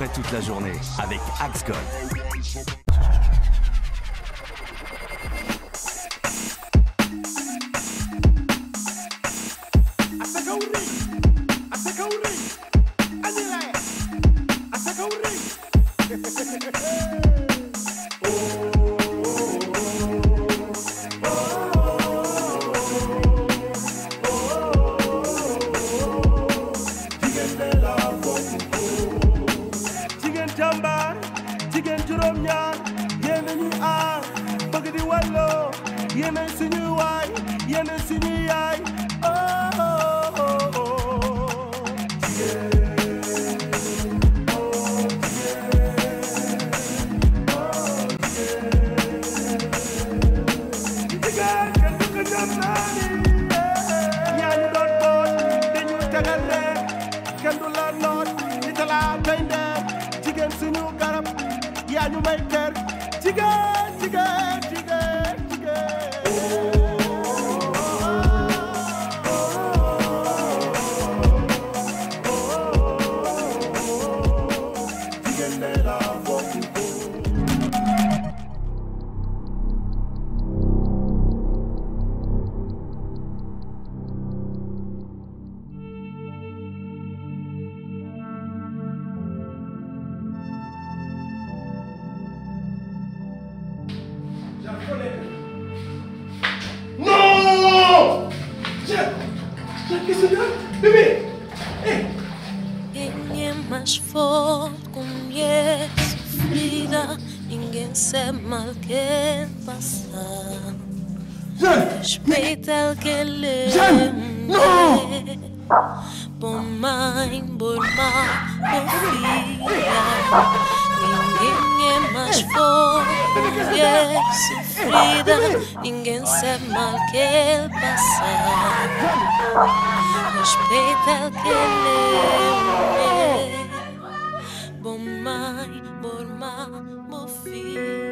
frais toute la journée avec Axe Gold. Respeita que le por mãe, por má, por filha. Ninguém é mais forte e sofrida. Ninguém sabe mal que ele passa. Respeita que le por mãe, por má, por filha.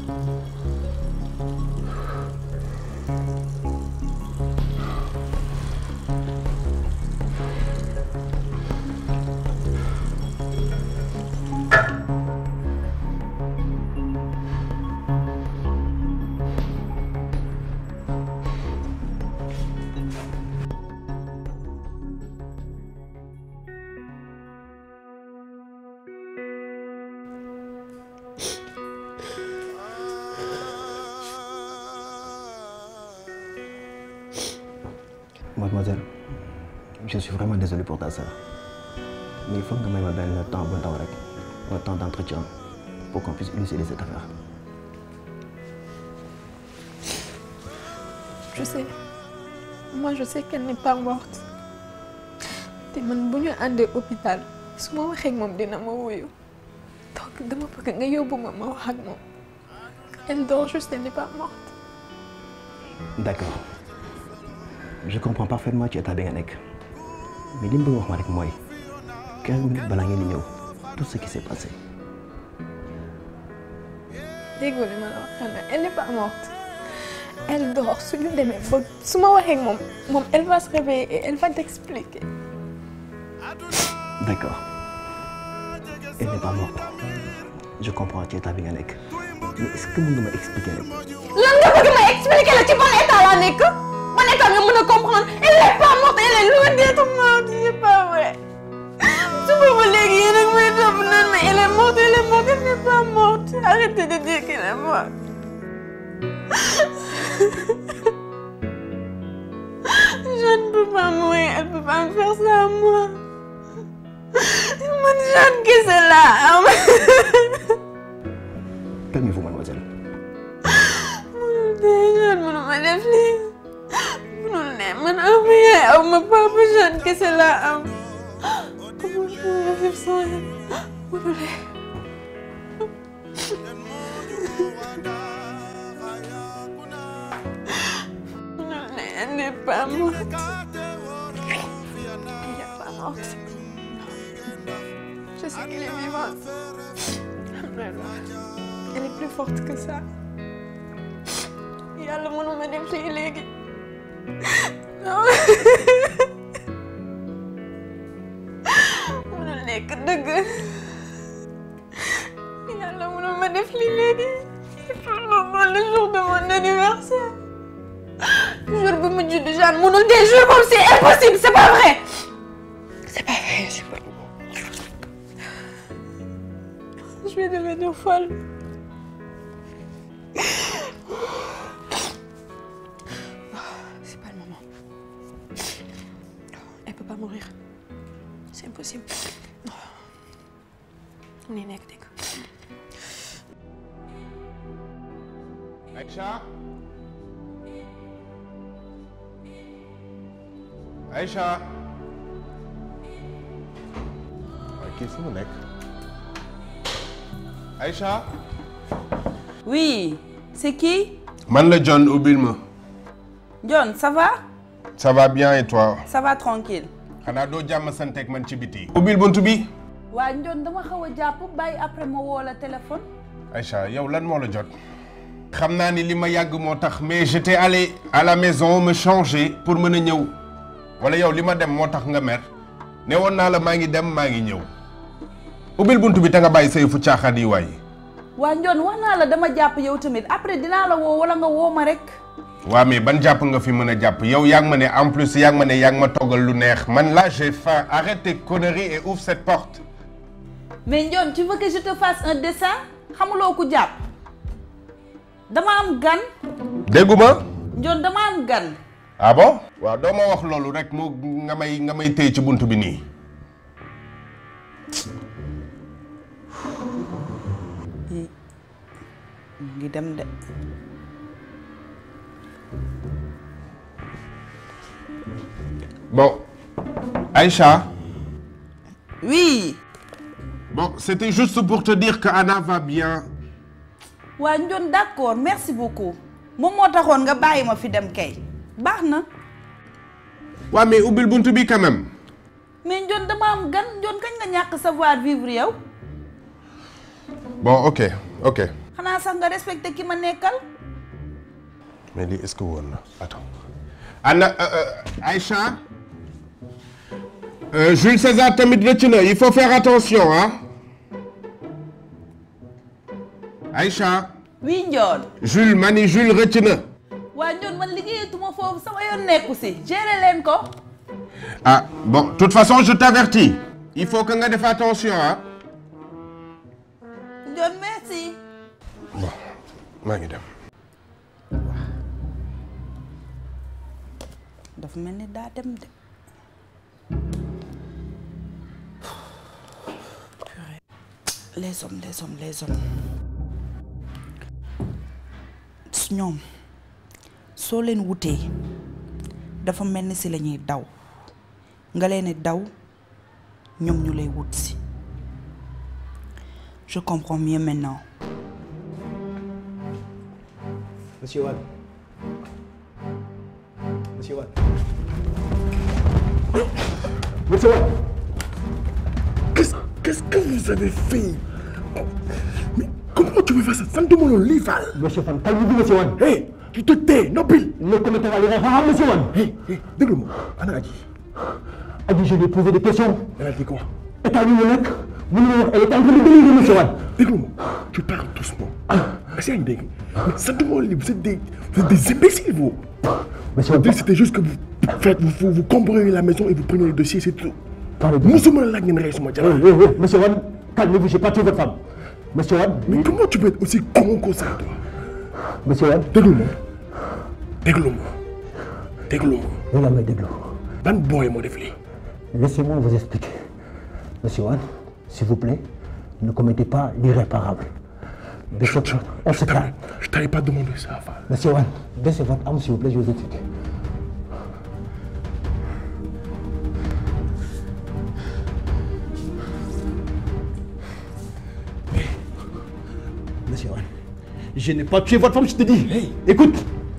Mademoiselle, je suis vraiment désolé pour ta sœur. Mais il faut que je me donne le temps d'entretien pour qu'on puisse élucider cette affaire. Je sais. Moi, je sais qu'elle n'est pas morte. Et man, si on est à l'hôpital, si je suis avec elle, dina ma wuyu. Donc, je veux que tu yóbbu ma wax ak moom. Elle dort juste, elle n'est pas morte. D'accord. Je comprends parfaitement ci état bi nga nekk. Mais li mu bëgg wax ma rek mooy 15 minutes balaa ngeen di ñëw tout ce qui s'est passé. Déggoo li ma la wax elle n'est pas morte. Elle dort. Si ñu demee ba su ma waxee ak moom elle va se réveiller et elle va t'expliquer. D'accord. Elle n'est pas morte. Je comprends ci état bi nga nekk. Mais est-ce que mën nga ma expliquer rek? Lan nga bëgg ma expliquer la ci ban état laa nekk? Ban état nga mën a comprendre? Elle n'est pas morte, elle est loin d'être morte, c'est pas vrai. Suba ba léegi yéen ak may topp naan mais elle est morte, elle n'est pas morte. Arrêtez de dire qu'elle est morte. Je ne peux pas mourir, elle ne peut pas me faire ça à moi. Man Jeanne kese laa am. Calmez-vous, mademoiselle. Jeanne mënuma def lii. Mënul ne man aw ma yaay aw ma papa Jeanne kese laa am. Comment je pourrais vivre sans elle? Mënul ne. Elle n'est pas morte. Elle n'est pas morte. Je sais qu'elle est vivante. Elle est plus forte que ça. Yàlla mënuma def lii léegi. Non. Mënul nekk dëgg. Yàlla mënuma def lii léegi. Le jour de mon anniversaire. Jour bi mu judd Jeanne mënul des jours comme c'est impossible, c'est pas vrai. C'est pas vrai, c'est pas vrai. Je vais devenir folle. C'est pas le moment. Elle peut pas mourir. C'est impossible. On est nekk dégg. Aïcha Aïcha waaye kii fu mu nekk Aïcha. Oui, c'est qui? Man la John, ubbil ma. John, ça va? Ça va bien et toi? Ça va tranquille. xanaa doo jàmm santeeg man ci biti. ubbil buntu bi. waa John dama xaw a jàpp bàyyi après ma woo la téléphone. Aïcha yow lan moo la jot. xam naa ni li ma yàgg moo tax mais j'étais allé à la maison me changer pour mën a ñëw. wala yow li ma dem moo tax nga mer ne woon naa la maa ngi dem maa ngi ñëw. ubbil buntu bi te nga bàyyi say fu caaxaan yi waay. waa John wax naa la dama jàpp yow tamit après dinaa la woo wala nga woo ma rek. waa mais ban jàpp nga fi mën a jàpp yow yaa ngi ma ne en plus yaa ngi ma ne yaa ngi ma toggal lu neex man là j'ai faim arrête tes conneries et ouvre cette porte. mais John tu veux que je te fasse un dessin xamuloo ku jàpp dama am gan. dégguma. John dama am gan. ah bon. waaw doo ma wax loolu rek mu nga may téye ci buntu bi nii. ngi dem de. Bon, Aïcha. Oui. Bon, c'était juste pour te dire que Anna va bien. waa John d'accord merci beaucoup moom moo taxoon nga bàyyi ma fi dem kay baax na. Ouais, mais ubbil buntu bi quand même. mais John dama am gan John kañ nga ñàkk savoir vivre yow. Bon, ok. xanaa sax nga respecté ki ma nekkal. mais lii est-ce que woon na attends. Anna Aïcha. Jules César tamit rëcc na il faut faire attention hein. Aïcha. oui Ndione. Jules mani Jules rëcc na. waa Ndione man liggéeyatuma foofu sama yoon nekku si gérer leen ko. ah bon de toute façon je t'avertis il faut que nga def attention hein. Ndione merci. bon maa ngi dem. dafa mel ni daa dem de. les hommes ñoom soo leen wutee dafa mel ni si la ñuy daw nga leen daw ñoom ñu lay wut si je comprends mieux maintenant. Monsieur Wade. Monsieur Wade. Monsieur Wade. Qu'est-ce que vous avez fait? Mais comment tu peux faire ça? Ça ne demande pas l'IVAL. Monsieur Fan, calmez-vous, monsieur Wade. Hé, tu te tais, Nobile. Le commissaire va aller voir monsieur Wade. Hé, dégle-moi. Anna a dit. Adi, je lui ai posé des questions. Elle a dit quoi? Elle est en train de délirer, monsieur Wade. Dégle-moi. Tu parles doucement. C'est une dingue. Mais ça demande vous êtes des imbéciles, vous. Monsieur Wade. C'était juste que vous cambriolez la maison et vous prenez les dossiers, c'est tout. Monsieur Wade, calmez-vous, j'ai pas tué votre femme. Monsieur Wade. Mais comment tu peux être aussi con que ça, toi? Monsieur Wade. Dégle-moi. Regarde-moi, déglo. Ban boy moo def lii. Laissez-moi vous expliquer. Monsieur Wade, s'il vous plaît, ne commettez pas l'irréparable. On se calme. Je t'avais pas demandé ça, Val. Monsieur Wade, baissez votre arme, s'il vous plaît, je vous explique. Monsieur Wade, je n'ai pas tué votre femme, je te dis. Hey. Écoute.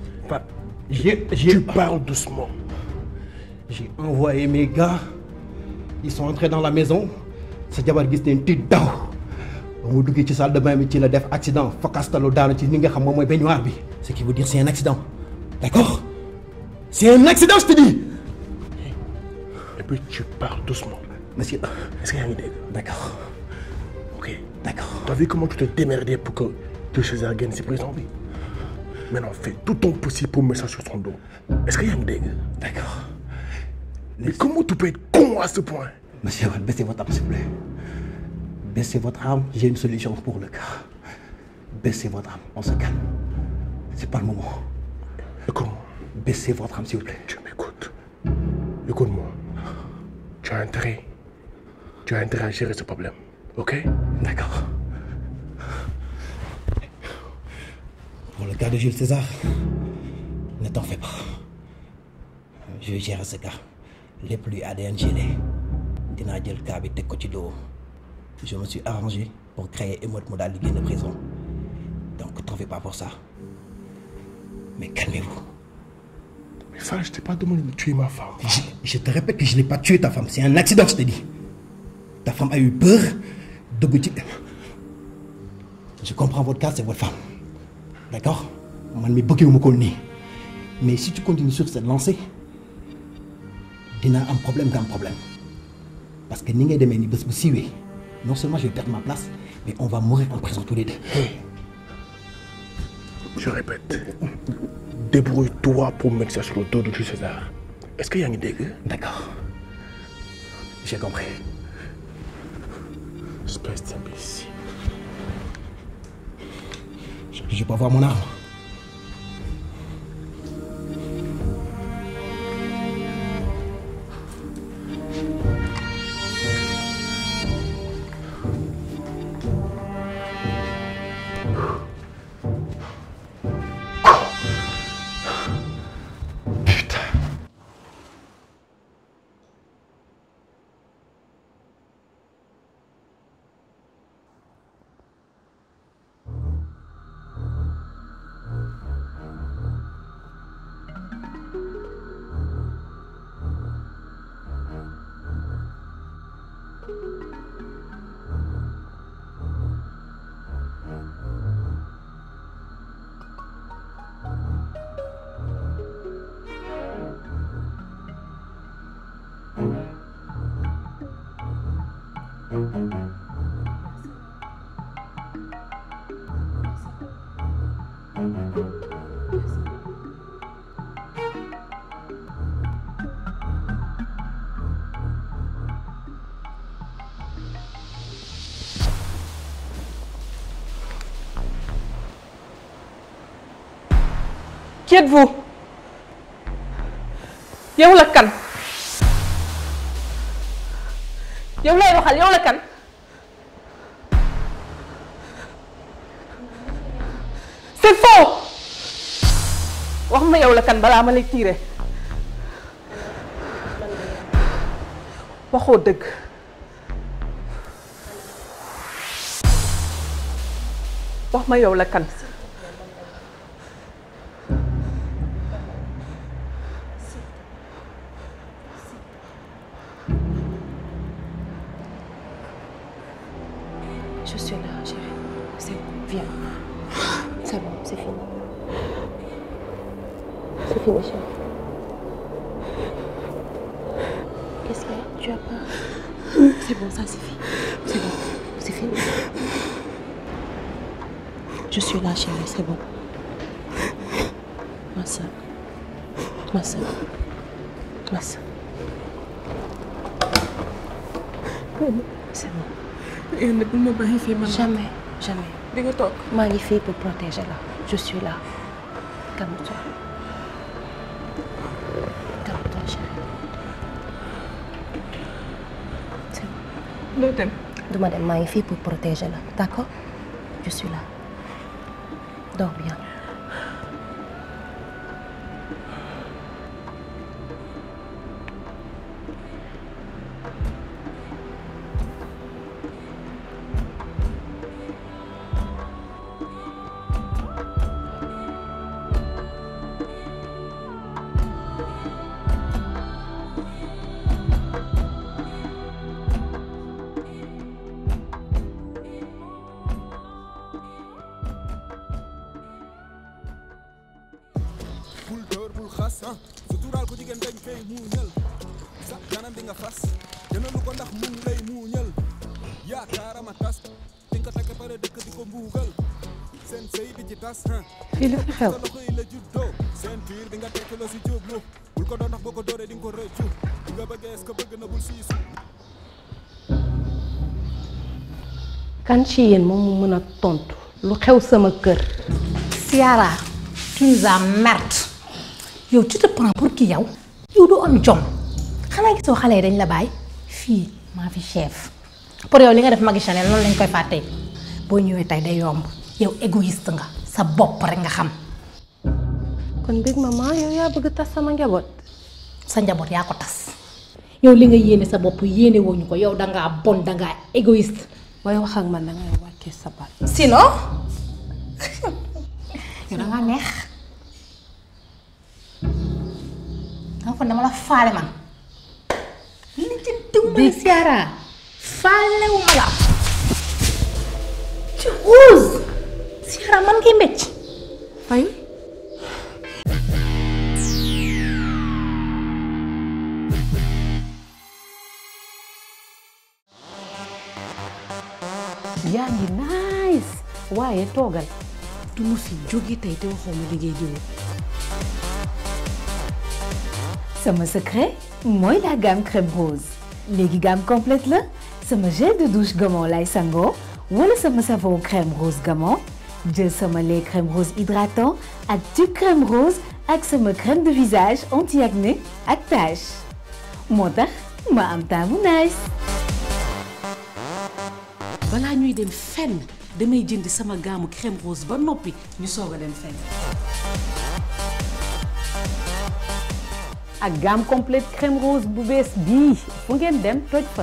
Tu parles doucement. J'ai envoyé mes gars. Ils sont entrés dans la maison. C'est jabar gis ne tiit daw. Ba mu duggee ci salle de bain bi ci la def accident. Fakastalo daanu ci ni nga xam moom mooy baignoire bi. Ce qui veut dire c'est un accident. D'accord? C'est un accident, je te dis. Et puis tu parles doucement. Monsieur. Est-ce qu'il y a une idée? D'accord. Ok. D'accord. Tu as vu comment tu te démerdais pour que César gagne ses prises en vie? Maintenant, fais tout ton possible pour mettre ça sur son dos. Est-ce qu'il y a une idée? D'accord. Mais comment tu peux être con à ce point? Monsieur, baissez votre arme, s'il vous plaît. Baissez votre arme, j'ai une solution pour le cas. Baissez votre arme, on se calme. C'est pas le moment. Écoute-moi. Baissez votre arme, s'il vous plaît. Tu m'écoutes. Écoute-moi. Tu as intérêt à gérer ce problème. Ok? D'accord. Pour le cas de Jules César, ne t'en fais pas. Je vais gérer ce cas. Les plus ADN gelés. Dina jël cas bi teg ko ci dos. Je me suis arrangé pour créer émeute mu daal di génn prison. Donc t'en fais pas pour ça. Mais calmez-vous. Mais ça, je t'ai pas demandé de tuer ma femme. Je te répète que je n'ai pas tué ta femme. C'est un accident, je te dis. Ta femme a eu peur de goûter. Je comprends votre cas, c'est votre femme. D'accord? Man mi bëggewuma ko nii. Mais si tu continues sur cette lancée, dina am problème nga am problème. Parce que ni ngay demee ni bés bu siiwee, non seulement je vais perdre ma place, mais on va mourir en prison tous les deux. Je répète. Débrouille-toi pour mettre ça sur le dos de Jules César. Est-ce qu'il y a une idée? D'accord. J'ai compris. Espèce d'imbécile. Je peux avoir mon arme? Qui êtes-vous? yow la kan? yow lay waxal yow la kan? c'est faux. wax ma yow la kan balaa ma lay tiire. waxoo dëgg. wax ma yow la kan. Je suis là, chérie. C'est bon, viens. C'est bon, c'est fini. C'est fini, chérie. Qu'est-ce qu'il y a? Tu as peur? C'est bon, ça suffit. C'est bon, c'est fini. Je suis là, chérie, c'est bon. Ma soeur. Ma soeur. Ma soeur. C'est bon. Jamais, jamais. Moi, il fait pour protéger là. Je suis là. Calme-toi. Calme-toi, chérie. C'est bon. Madame, moi, il fait pour protéger là. D'accord? Je suis là. Dors bien. suturaal ko jigéen dañ koy muñal sa kanam di nga fas jënalu ko ndax mu ngi lay muñal yaakaarama tas di nga takk pare dëkk di ko mbuugal seen sëy bi ci tas fii la fi xew loxo yi la juddoo seen biir bi nga tekk la si jublu bul ko doon ndax boo ko dooree di nga ko rëccu di nga bëggee est-ce que bëgg na bul siisu kan ci yéen moom mu mën a tontu lu xew sama kër. Ciara, tu nous emmerdes. yow tu te prends pour qui yow? yow du am jom. xanaa gisoo xale yi dañ la bàyyi fii maa fi chef pour yow li nga def Magui Chanel noonu lañ koy fàttee boo ñëwee tey day yomb yow égoïste nga sa bopp rek nga xam. kon Big Maman yow yaa bëgg tas sama njaboot. sa njaboot yaa ko tas yow li nga yéene sa bopp yéene wuñu ko yow dangaa bon dangaa égoïste. booy wax ak man dangay wàccee sa baat. sinon yow dangaa neex danga ko dama la faale man li ci diw ma Ciara faalewuma la ci Rose Ciara man ngay mbécc fay yaa ngi nice waaye toogal du ma fi jóge tey te waxoo ma liggéey diw. Sama secret mooy la gamme crème rose léegi gamme complète la sama gel de douche Gamon lay sangoo wala sama savon crème rose Gamon jël sama lait crème rose hydratant ak tube crème rose ak sama crème de visage anti-acné ak tache moo tax ma am teint bu nice. balaa ñuy dem fenn damay jënd sama gamme crème rose ba noppi ñu soog a dem fenn. ak gamme complète crème rose bu bees bii fu ngeen dem toj fa.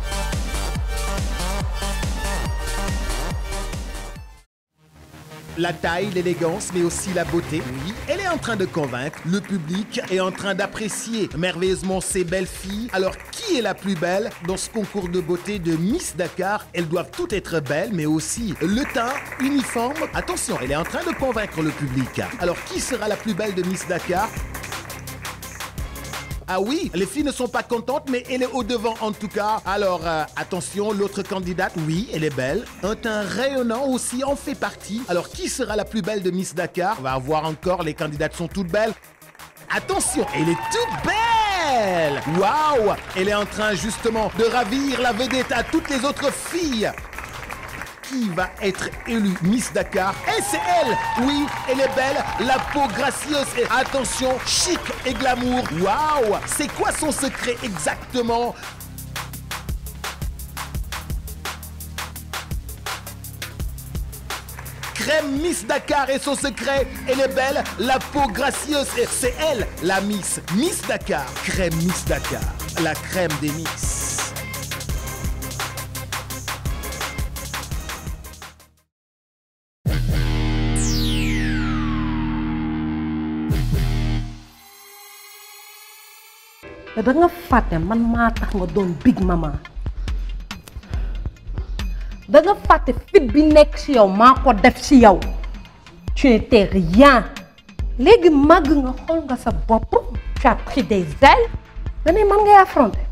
La taille, l'élégance, mais aussi la beauté. Oui, elle est en train de convaincre. Le public est en train d'apprécier merveilleusement ces belles filles. Alors, qui est la plus belle dans ce concours de beauté de Miss Dakar? Elles doivent toutes être belles, mais aussi le teint uniforme. Attention, elle est en train de convaincre le public. Alors, qui sera la plus belle de Miss Dakar? Ah oui, les filles ne sont pas contentes, mais elle est au devant en tout cas. Alors, attention, l'autre candidate, oui, elle est belle. Un teint rayonnant aussi en fait partie. Alors, qui sera la plus belle de Miss Dakar? On va voir encore, les candidates sont toutes belles. Attention, elle est toute belle! Waouh! Elle est en train justement de ravir la vedette à toutes les autres filles. Qui va être élue Miss Dakar? Et c'est elle! Oui, elle est belle, la peau gracieuse et attention, chic et glamour. Waouh! C'est quoi son secret exactement? Crème Miss Dakar et son secret, elle est belle, la peau gracieuse et c'est elle, la Miss Dakar. Crème Miss Dakar, la crème des Miss. da nga fàtte man maa tax nga doon big mama da nga fàtte fit bi nekk ci yow maa ko def ci yow tu n'étais rien léegi màgg nga xool nga sa bopp tu as pris des ailes nga ne man ngay affronter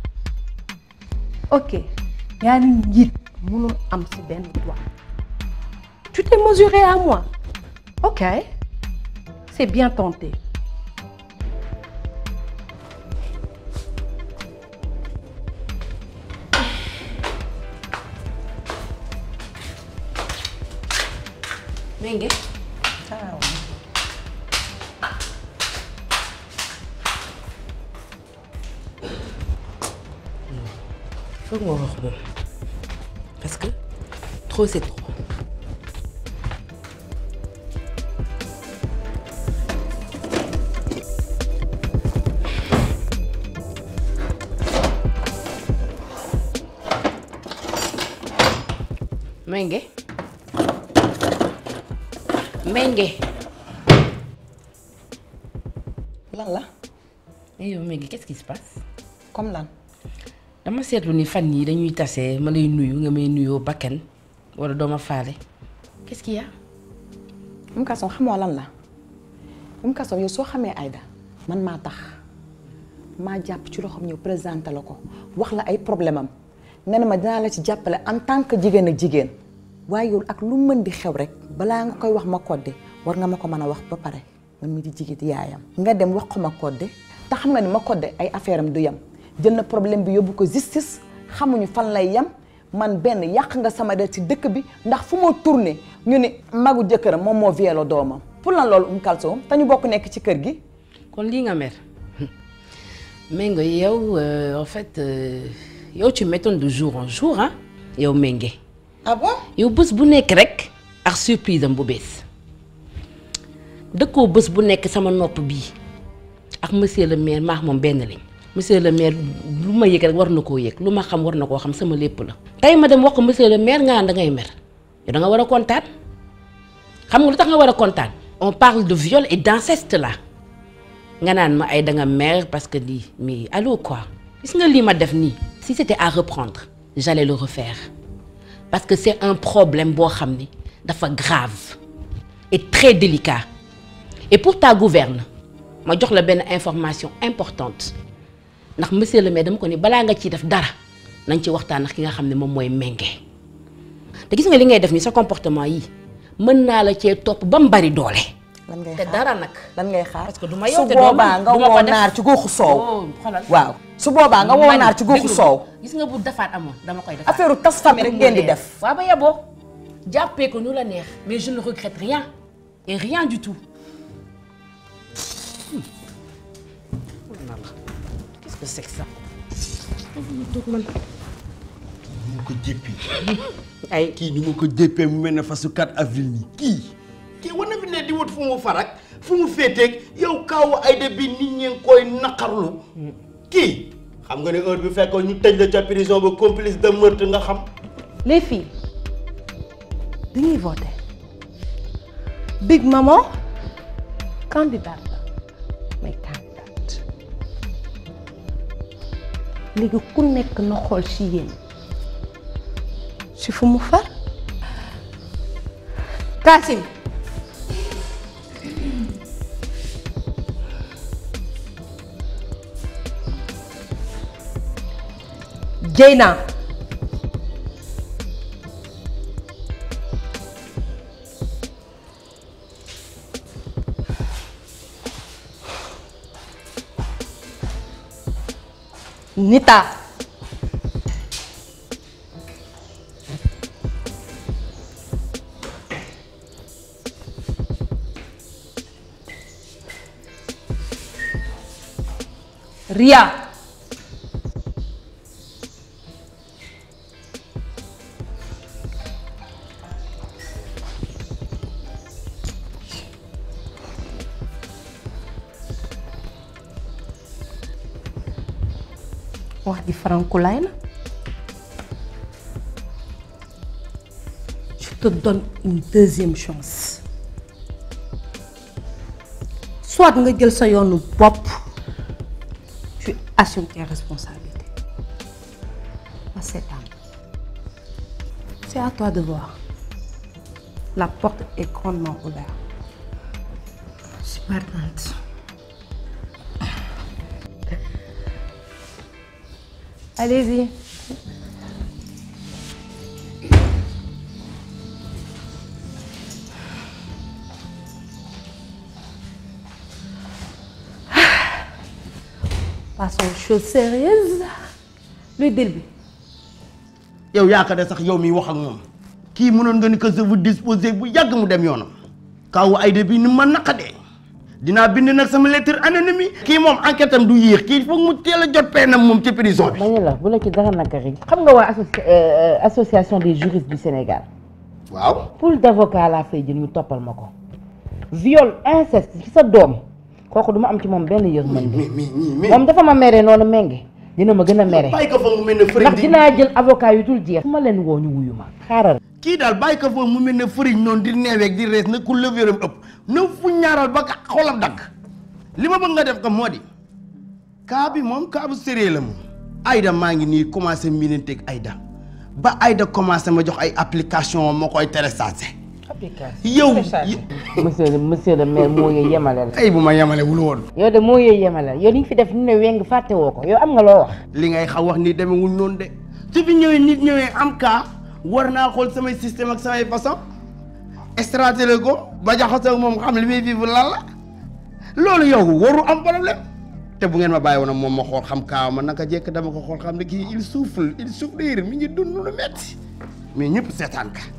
ok yaa ni njiit mënul am ci benn toi tu t'es mesuré à moi ok c'est bien tenté. Mengue. Ciao. Faut que je me parce que trop c'est trop. Mengue. Mengue. lan la. mais yow Mengue qu'est-ce qui se passe. comme lan. dama seetlu ni fan yii dañuy tase ma lay nuyu nga may nuyoo bakkan wala doo ma faale qu'est-ce qu'il y a. Kasson xamoo lan la Kasson yow soo xamee Aïda man maa tax maa jàpp ci loxoom ñëw présenté la ko wax la ay problème am nee na ma dinaa la ci jàppale en tant que jigéen ak jigéen waaye yow ak lu mën di xew rek balaa nga koy wax ma Codé war nga ma ko mën a wax ba pare man mi di jigéen yaayam nga dem wax ko ma Codé te xam nga ni ma Codé ay affaire am du yem jël na problème bi yóbbu ko justice xamuñu fan lay yem man benn yàq nga sama der ci dëkk bi ndax fu ma tourné ñu ni magu jëkkëram moom moo violé doomam pour lan loolu Kalsoom te ñu bokk nekk ci kër gi. kon lii nga mer Mengue yow en fait yow tu m'étonnes de jour en jour ah yow Mengue. ah bon yow bés bu nekk rek ak surprise am bu bees dëkkoo bés bu nekk sama nopp bii ak monsieur le maire maax moom benn lañ. monsieur le maire lu ma yëg rek war na koo yëg lu ma xam war na koo xam sama lépp la. tey ma dem wax ko monsieur le maire nga da ngay mer yow da nga war a kontaan xam nga lu tax nga war a kontaan. on parle de viol et d'inceste là nga naan ma ay da nga mer parce que lii mais allô quoi gis nga lii ma def nii. si c'était à reprendre j'allais le refaire parce que c'est un problème boo xam ni dafa grave et très délicat et pour ta gouverne ma jox la benn information importante. ndax monsieur le maire dama ko ni balaa nga ciy def dara nañ ci waxtaan ak ki nga xam ne moom mooy Mengue te gis nga li ngay def ni sa comportement yi mën naa la cee topp ba mu bari doole. lan ngay te xaar dara nag. lan ngay xaar parce que du ma yow te su boobaa nga woo naar ci goxu soow. waaw su boobaa nga woo naar ci goxu soow. gis nga bu defaat amoon dama koy defaat. affaire tas famille rek ngeen di def. waaw ba yeboo jàppee ko nu la neex mais je ne regrette rien et rien du tout. c'est ça. man ni ma ko jéppee ay kii ni ma ko jéppee mu mel ne fasu 4 avril nii kii war na fi ne di wut fu mu farak fu mu féeteeg yow kaw Aïda bi nit ñi ngi koy naqarlu kii xam nga ne heure bi fekkoon ñu tëj la ca prison ba complice de meurtre nga xam. les filles dañuy voter Big Maman candidate mais candidate léegi ku nekk na xool ci yéen ci fu mu far Kassim Dieyna. Nita. Ria. wax di farankulaay la. Je te donne une deuxième chance. Soit nga jël sa yoonu bopp, tu assumes tes responsabilités. C'est à toi de voir. La porte est grandement ouverte. Je suis partante. Allez-y. Passons aux choses sérieuses. luy dil bi. yow yaakaar ne sax yow mi wax ak moom kii mënoon nga ni que je vous disposer bu yàgg mu dem yoonam. kaw Aïda bi ni ma naqadee dinaa bind nag sama lettre anonyme yi. kii moom enquête am du yéex kii foog mu teel a jot peenam moom ci prison bi. ma la bu la ci dara nakari xam nga waa association des juristes du Sénégal. waaw. pool d'avocat laa fay jël ñu toppal ma ko. viol inceste ci sa doom kooku du ma am ci moom benn yërmande. moom dafa ma mere noonu ménge dina ma gën a mere. bàyyi ko fa mu mel ne fëriñ. ndax dinaa jël avocat yu dul jeex. su ma leen woo ñu wuyu ma xaaral. kii daal bàyyi ko fa mu mel ne fëriñ noonu di neeweeg di rees na ku lëvéram ëpp na fu ñaaral ba xolam dakk li ma bëgg nga def ko moo di cas bi moom cas bu sérieux la moom. Aïda maa ngi nii commencé miinanteeg Aïda ba Aïda commencé ma jox ay application ma koy téléchargé. yow monsieur le maire moo yee yemale la. ay bu ma yemale wul woon. yow de moo yee yemale la yow li nga fi def ni ne weng fàtte woo ko yow am nga loo wax. li ngay xaw wax ni demewul noonu de su fi ñëwee nit ñëwee am cas war naa xool samay système ak samay façon stratégie ko ba jaxasoo moom xam li muy vivre lan la loolu yow waru am problème te bu ngeen ma bàyyi woon moom ma xool xam kaaw ma naka jekk dama ko xool xam ne kii il souffre mi ngi dund lu metti mais ñëpp seetaan ka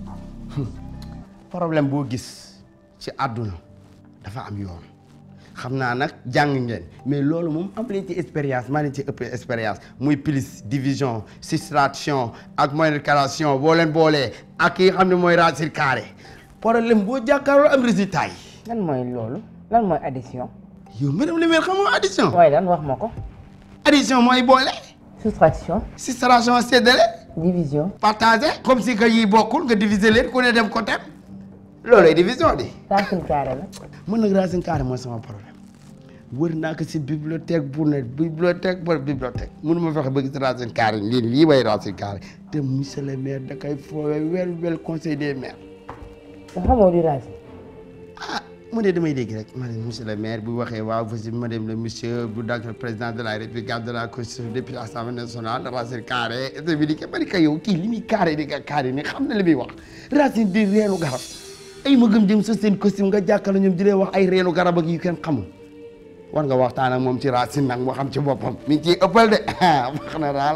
problème boo gis ci àdduna dafa am yoon xam naa nag jàng ngeen mais loolu moom am leen ci expérience maa leen ci ëpp expérience muy plus division soustraction ak multiplication boo leen boolee ak yi xam ne mooy racine carré problème boo jàkkaarloo am résultat yi. lan mooy loolu lan mooy addition. yow madame le maire xamoo addition. waaye lan wax ma ko. addition mooy boole. soustraction. soustraction séddale. division. partager comme si que yi bokkul nga diviser leen ku ne dem côté. loolooy division di. racine carré la. mën nag racine carré mooy sama problème wër naa ko si bibliothèque bu ne bibliothèque par bibliothèque mënuma fexe ba gis racine carré lii may racine carré te monsieur le maire da koy foowee wel conseil des maires. da xamoo di racine. ah mu ne damay dégg rek ma ne monsieur le maire bu waxee waaw voici madame le monsieur bu dak président de la république garde de la constitution depuis assemblée nationale racine carré et bi di ko bari ka yow kii li muy carré di ka carré ni xam na li muy wax racine di reenu garab. ay ma gëm jëm sa seen costume nga jàkkaarloo ñoom di leen wax ay reenu garab ak yu kenn xamul war nga waxtaan ak moom ci racine nag moo xam ci boppam mi ngi ciy ëppal de wax na daal.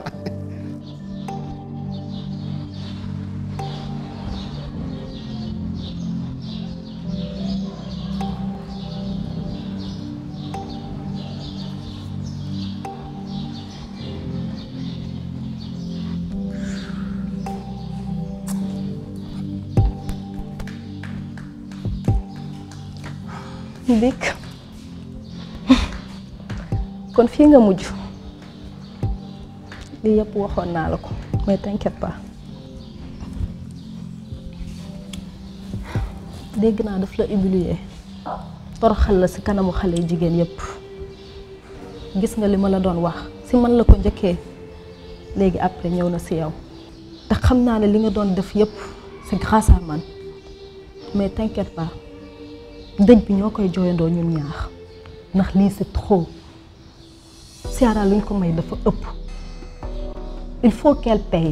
Bik kon fii nga mujj lii yëpp waxoon naa la ko mais t'inquiète pas dégg naa daf la humilier toroxal la ci kanamu xale jigéen yëpp gis nga li ma la doon wax ci man la ko njëkkee léegi après ñëw na ci yow te xam naa ne li nga doon def yëpp c'est grâce à man mais t'inquiète pas dëj bi ñoo koy jooyandoo ñun ñaar ndax lii c'est trop Ciara luñ ko may dafa ëpp il faut qu'elle paye.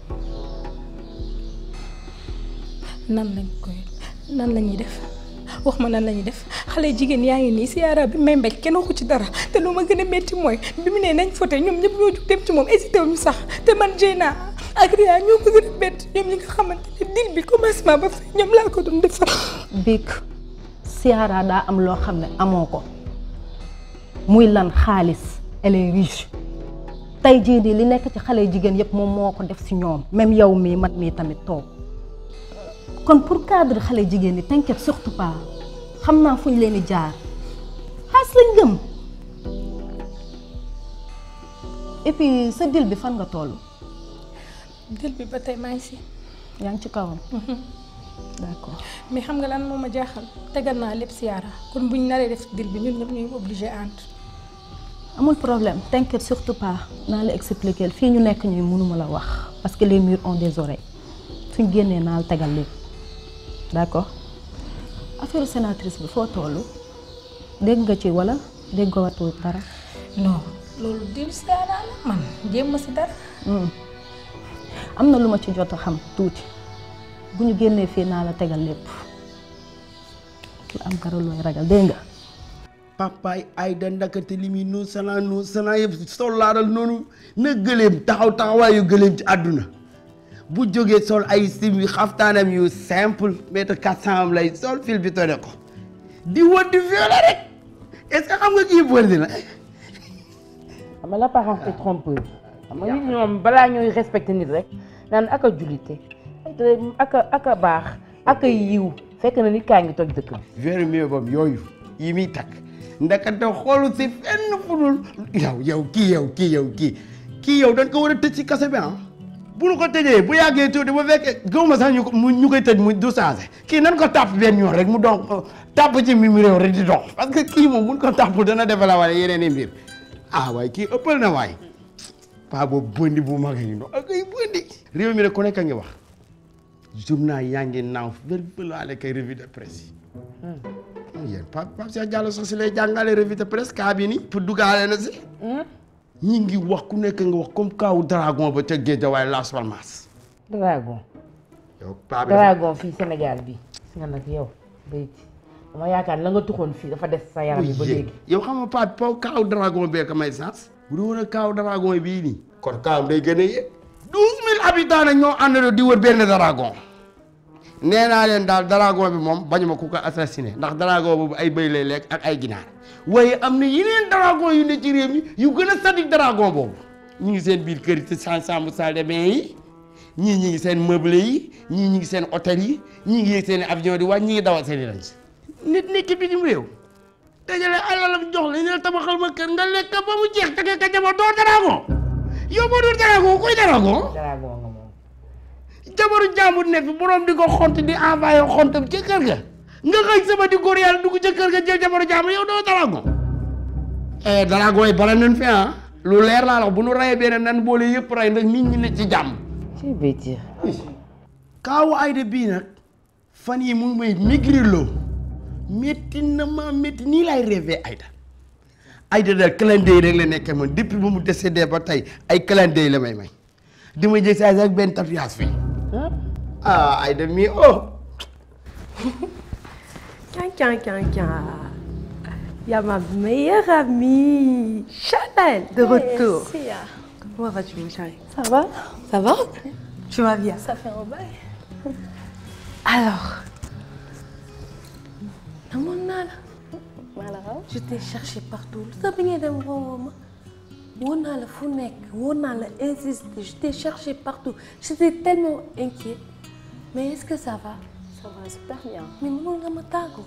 nan la ñuy def wax ma nan la ñuy def xale jigéen yaa ngi nii siyaara bi may mbéj kenn waxu ci dara te lu ma gën a métti mooy bi mu ne nañ fote ñoom ñëpp ñoo jug dem ci moom hésité wuñu sax te man Dieyna ak Ria ñoo ma gën a bett ñoom ñi nga xamante ne dil bi commencement ba fay ñoom laa ko doon defar. Bik siyaara daa am loo xam ne amoo ko muy lan xaalis elle est riche tey jii nii li nekk ci xale jigéen yëpp moom moo ko def si ñoom même yow mii man mii tamit toog. kon pour cadre xale jigéen ñi t'inquiète surtout pas xam naa fu ñu leen di jaar xaas lañ gëm et puis sa dil bi fan nga toll. dil bi ba tey maa ngi si. yaa ngi ci kawam. d'accord mais xam nga lan moo ma jaaxal tegal naa lépp siyaara kon buñ naree def dil bi ñun ñëpp ñuy obligé ànd. amul problème t'inquiète surtout pas naa la expliquer fii ñu nekk ñuy mënuma la wax parce que les murs ont des oreilles suñ génnee naa la tegal lépp. d'accord affaire sénatrice bi foo toll dégg nga ci wala déggoo watul dara. non loolu dil siyaara la man jéem ma si dara. am na lu ma ci jot a xam tuuti bu ñu génnee fii naa la tegal lépp lu am dara looy ragal dégg nga. papaay Aïda ndakate li muy nu sana yëpp sollaaral noonu na gëléem taxawaayu gëléem ci àdduna bu jógee sol ay sim yu xaftaanam yu simple mètre 400 am lay sol fil bi tone ko di wër di violer rek est-ce que xam nga kii bëri na. xam nga l'apparence est trompeuse. xam nga nit ñoom balaa ñooy respecté nit rek naan ak a jullite ak a baax ak a yiw fekk na nit kaa ngi toj dëkkam. vers mieux boobu yooyu yi muy takk ndakate xoolu si fenn fudul yow kii dañ ko war a tëj ci kaso bi bu nu ko tëjee bu yàggee tuuti bu fekkee gëw ma sax ñu koy tëj mu du changé kii nan ko tàpp benn yoon rek mu doon tàpp ci mi réew rek di dox parce que kii moom buñ ko tàpp dana defal wala yeneen i mbir waaye kii ëppal na waay paa boobu bëndi bu mag yi no ak ay bëndi réew mi rek ku nekk a ngi wax journal yaa ngi naaw vërvëlaale kay revue de presse yi yéen Pape Cheikh Diallo sax si lay jàngale revue de presse kaa bi ni pour dugaale na si ñi ngi wax ku nekk nga wax comme kaawu dragon ba ca géej waaye Las Palmas. dragon. yow paa bi dragon fii Sénégal bi gis nga nag yow béyti dama yaakaar la nga tuxoon fii dafa des sa yaram bi ba léegi. yow xam nga paa bi kaawu dragon bee ko may sens. bu dee woon kaawu dragon bii nii. kon kaawam day gën a yéeg. 12000 habitants nag ñoo àndandoo di wër benn dragon. nee naa leen daal dragon bi moom bañu ma ku ko assassiné ndax dragon boobu ay bëy lay lekk ak ay ginaar. waaye am na yeneen dragon yu ne ci réew mi yu gën a sadi dragon boobu ñu ngi seen biir kër yi ci chambre salle de bain yi ñii ñi ngi seen meublé yi ñii ñi ngi seen hôtel yi ñii ngi yéeg seen avion di wàcc ñi ngi dawal seen i range nit nekk bitim réew dajale alalam jox la ne tabaxal ma kër nga lekk ba mu jeex tege ka jabar doo dragon yow boo dul dragon kuy dragon dragon nga moom jabaru jàmbur ne fi borom di ko xont di envoyé xontam ca kër ga nga xëy sama di góor yàlla dugg ca kër ga jël jabaru jàmbur yow doo dragon dragon yi bare nañ fi lu leer laa la bu nu rayee benn nan boole yëpp ray ndax nit ñi ne ci jàmm ci béyti kaawu Aïda bii nag fan yi mu may maigrir loo métti na ma métti nii laay rêvé Aïda daal calendrier rek la nekkee man depuis ba mu décédé ba tey ay calendrier la may di ma jël saa ak benn tatouage fii Aïda mii Il y a ma meilleure amie, Chanel, de retour. Comment vas-tu, mon chéri? Ça va? Ça va? Tu vas bien? Ça fait un bail. Alors, je t'ai cherché partout. Je t'ai cherché partout. J'étais tellement inquiète. Mais est-ce que ça va? Ça va super bien. Mais mënoon nga ma tàggu.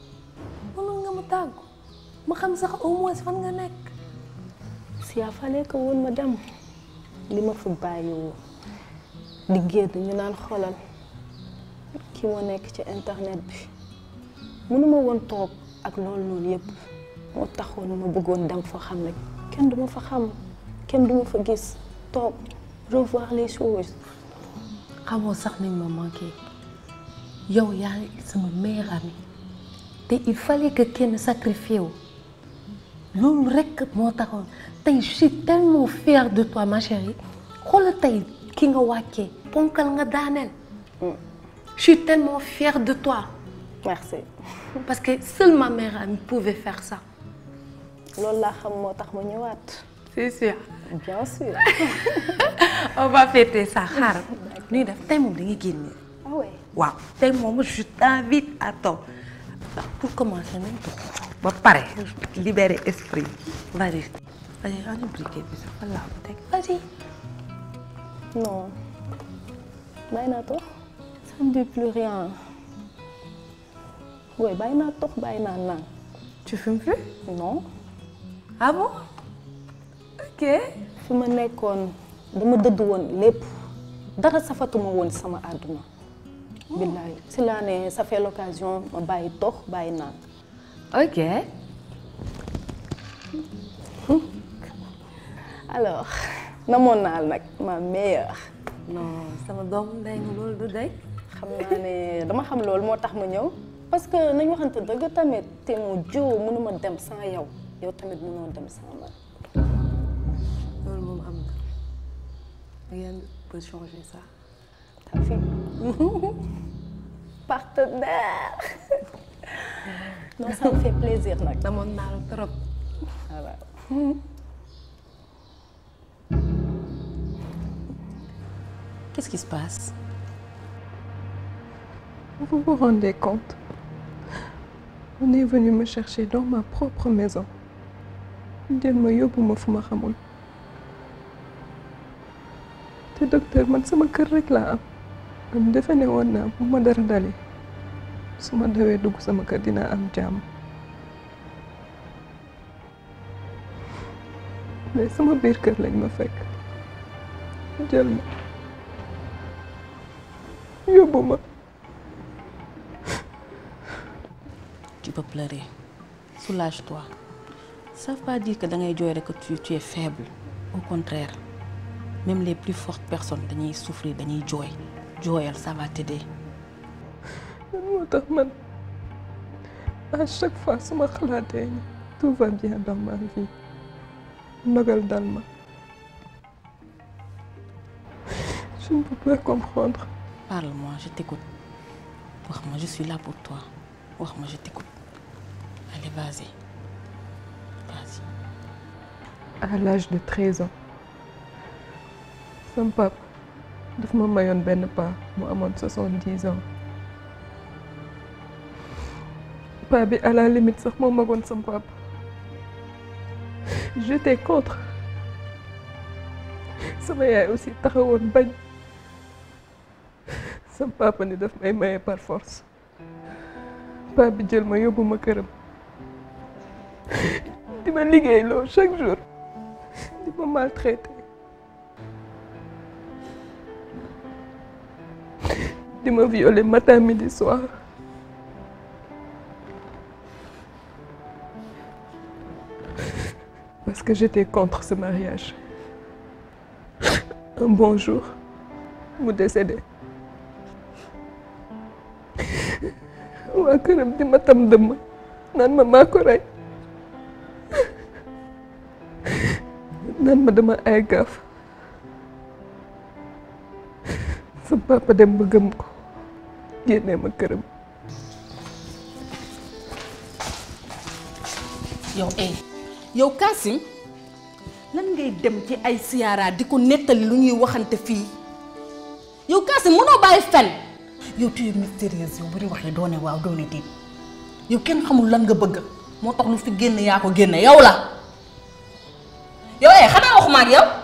ma xam sax au moins fan nga nekk. si yaa fallait que woon ma dem li ma fa bàyyi di génn ñu naan xoolal ki moo nekk ci internet bi mënuma woon toog ak loolu noonu yëpp moo taxoon ma bëggoon dem fa xam ne kenn du ma fa xam kenn du ma fa gis toog revoir les choses. xamoo sax nañ ma manqué yow yaa ngi sama meilleure amie te il fallait que kenn sacrifié wu loolu rek moo taxoon tey je suis tellement fière de toi ma chérie xoolal tey ki nga wàccee ponkal nga daaneel. Je suis tellement fière de toi. Merci. Parce que seule ma mère pouvait faire ça. loolu laa xam moo tax ma ñëwaat. C'est sûr. Bien sûr. On va fêter ça xaar. ñuy def tey moom dañuy génne. Ah ouais. waaw tey moom je t'invite à toi. Pour commencer nañ ko ba pare libérer esprit. Vas-y ana briquet bi sax fa laa ko teg vas-y. Non. bàyyi naa tox. Ça ne dit plus rien. Oui, bàyyi naa tox bàyyi naa naan. Tu fumes plus? Non. Ah bon? Ok. fi ma nekkoon dama dëdd woon lépp dara safatuma woon sama àdduna. billaay si laa ne ça fait l'occasion ma bàyyi tox bàyyi naan. Ok. Alors namoon naa nag ma meilleure. non sama doomu ndey nga loolu du day. xam naa ne dama xam loolu moo tax ma ñëw parce que nañu waxante dëgg tamit te mu joo mënuma dem sans yow yow tamit mënoo dem sans man. loolu moom am na rien ne peut changer ça. Ta fille. Partenaire. non ça me fait plaisir nag. namoon naa la trop. voilà. Qu'est-ce qui se passe? Vous vous rendez compte? On est venu me chercher dans ma propre maison. Jël ma yóbbu ma fu ma xamul. te docteur man sama kër rek laa am. man defe ne woon naa bu ma dara dalee su ma dawee dugg sama kër dinaa am jàmm. mais sama biir kër lañ ma fekk. jël ma. yóbbu ma. Tu peux pleurer. Soulage-toi. Ça ne veut pas dire que dangay jooy rek que tu es faible. Au contraire. Même les plus fortes personnes dañuy souffrir dañuy jooy. Jooyal ça va t'aider. moo tax man à chaque fois su ma xalaatee ni tout va bien dans ma vie ndogal dal ma. je ne peux pas comprendre. Parle-moi, je t'écoute. Wax-moi, je suis là pour toi. Wax-moi, je t'écoute. Allez, vas-y. Vas-y. À l'âge de 13 ans sama papa daf ma mayoon benn paa mu amoon 70 ans paa bi à la limite sax moo magoon sama papa j'étais contre sama yaay aussi taxawoon bañ sama papa ni daf may maye par force paa bi jël ma yóbbu ma këram di ma liggéeyloo chaque jour di ma maltraité di ma violé matin midi soir parce que j'étais contre ce mariage. Un bon jour mu décédé waa këram di ma tam dëmm naan ma maa ko rey naan ma dama ay gaaf sa papa dem ba gëm ko génnee ma këram. yow Kassim lan ngay dem ci ay siyaara di ko nettali lu ñuy waxante fii yow Kassim mënoo bàyyi fen yow tu es mystérieuse yow bari waxee doone waaw doone déet yow kenn xamul lan nga bëgg moo tax lu fi génn yaa ko génne yow la yow xanaa waxuma ak yow.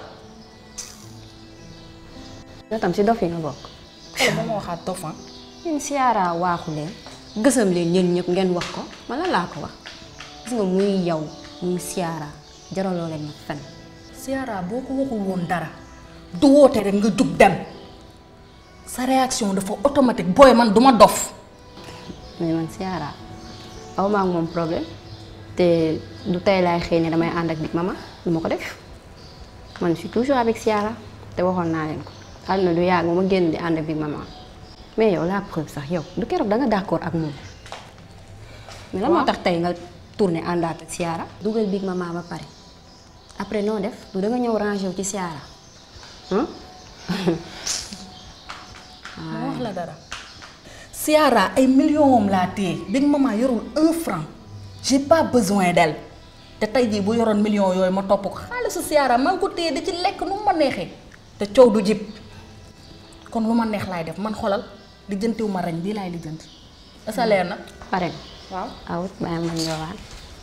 yow tam si dof yi nga bokk. xale ba ma waxaat tofan. yéen siyaara waaxu leen gësam leen ñeen ñëpp ngeen wax ko ma lan laa ko wax gis nga muy yow muy siyaara jaraloo leen ma fen. siyaara boo ko waxul woon dara du woote rek nga jug dem sa réaction dafa automatique booy man duma dof. mais man siyaara aw ma ak moom problème te du tey laay xëy ne damay ànd ak Big Mama du ma ko def man je suis toujours avec siyaara te waxoon naa leen ko xam na du yàgg ma génn di ànd ak Big Mama mais yow la preuve sax yow du keroog da nga d'accord ak moom. mais lan moo tax tey nga tourné àndaat ak siyaara dugal Big Mama ba pare après noo def du da nga ñëw rangé wu ci siyaara. ma wax la dara Ciara ay millions am laa téye big maman yorul 1 franc j'ai pas besoin d'elle te tey jii bu yoroon millions yooyu ma topp ko xaalisu Ciara maa ngi ko téye di ci lekk nu ma neexee te coow du jib kon lu ma neex laay def man xolal lijjantiw ma reñ lii laay lijjanti asa leer na pare waaw awut bàyyi ma ñëwaat.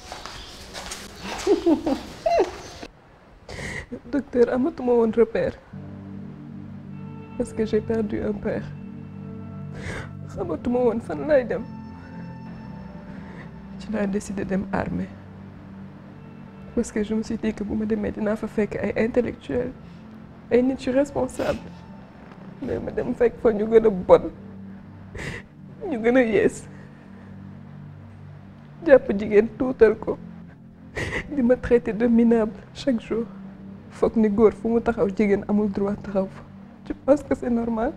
Docteur, amatuma woon repère parce que j'ai perdu un père. Xamatuma woon fan lay dem. Ci laa décidé dem armée parce que je me suis dit que bu ma demee dinaa fa fekk ay intellectuels ay nit yu responsable mais ma dem fekk fa ñu gën a bon ñu gën a yées jàpp jigéen tuutal ko di ma traité de minable chaque jour foog ni góor fu mu taxaw jigéen amul droit taxaw fa. Tu penses que c'est normal?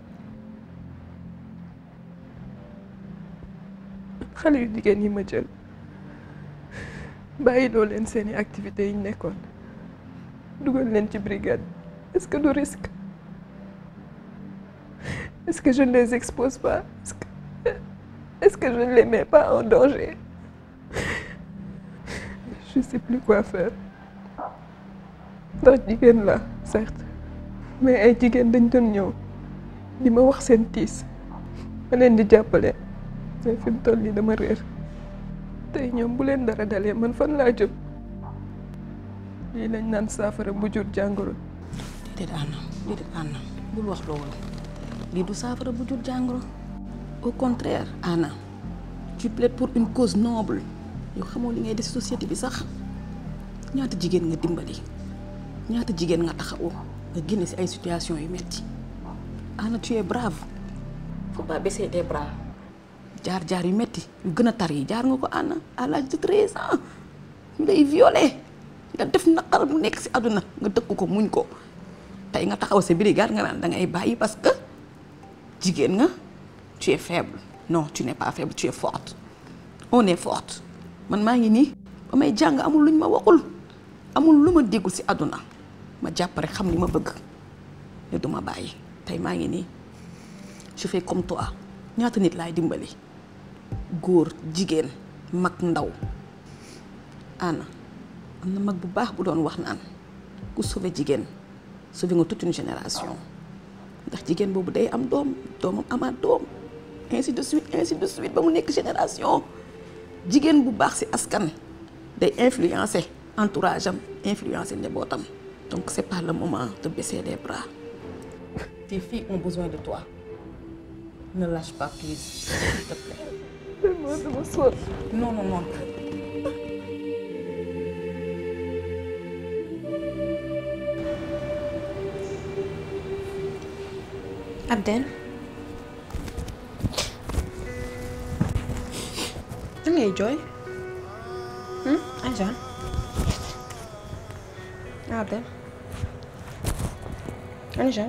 xale yu jigéen yi ma jël bàyyiloo leen seeni activités yi ñu nekkoon dugal leen ci brigade est-ce que du risque? Est-ce que je ne les expose pas? Est-ce que je ne les mets pas en danger? Je ne sais plus quoi faire. ndax jigéen la certes mais ay jigéen dañ doon ñëw di ma wax seen tiis ma leen di jàppale mais fi mu toll nii dama réer tey ñoom bu leen dara dalee man fan laa jëm lii lañ naan saafara bu jur jàngoro. déedéet Anna bul wax loolu lii du saafara bu jur jàngoro au contraire Anna tu plaides pour une cause noble yow xamoo li ngay def société bi sax ñaata jigéen nga dimbali ñaata jigéen nga taxawoo nga génne ci ay situation yu metti Anna tu es brave faut pas baisser les bras jaar yu metti yu gën a tar yi jaar nga ko Anna à l'âge de 13 ans ñu lay violé nga def naqar bu nekk ci àdduna nga dëkk ko muñ ko tey nga taxaw sa brigade nga naan da ngay bàyyi parce que jigéen nga tu es faible non tu n'es pas faible tu es forte on est forte man maa ngi nii ba may jàng amul luñ ma waxul amul lu ma déggul ci àdduna ma jàpp rek xam li ma bëgg ne du ma bàyyi tey maa ngi nii je fais comme toi ñaata nit laay dimbali góor jigéen mag ndaw Anna am na mag bu baax bu doon wax naan ku sauver jigéen sauver nga toute une génération ndax jigéen boobu day am doom doomam amaat doom ainsi de suite ba mu nekk génération jigéen bu baax ci askan day influencer entourage am influencer njabootam donc c'est pas le moment de baisser les bras. Tes filles ont besoin de toi. Ne lâche pas, please, s'il te plaît. Moi, de me soir. Non. Abdel. Da ngay jooy. Aïcha. Abdel. Aïcha.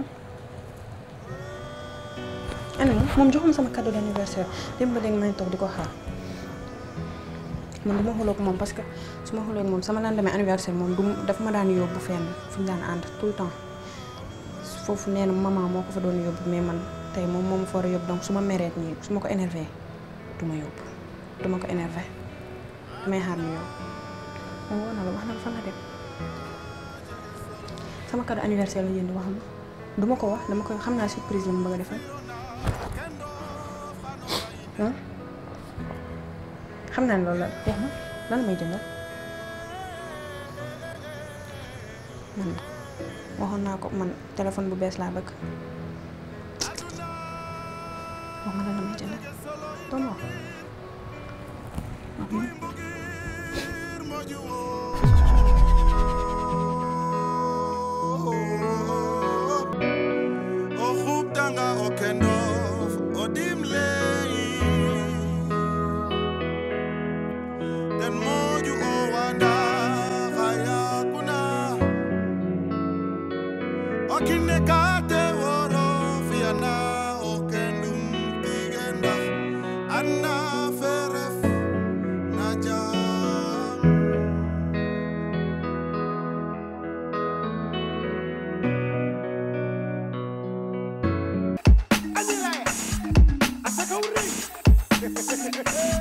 moom joxuma sama cadeau d'anniversaire démb ba léegi may toog di ko xaar man du ma xuloo ko moom parce que su ma xuloo moom sama lendemain anniversaire moom du daf ma daan yóbbu fenn fu ñu daan ànd tout le temps foofu nee na maman moo ko fa doon yóbbu mais man tey moom moo ma fa war a yóbbu donc su ma mereet nii su ma ko énervé du ma yóbbu du ma ko énervé damay xaar mu yóbbu moom woo na la wax na la fan la dem sama cadeau anniversaire la yéen di wax du ma ko wax dama koy xam naa surprise la mu bëgg a defal xam naa ne loolu la jeex na lan may jëndal man waxoon naa ko man téléphone bu bees laa bëgg wax ma lan la may jëndal doon wax Hey!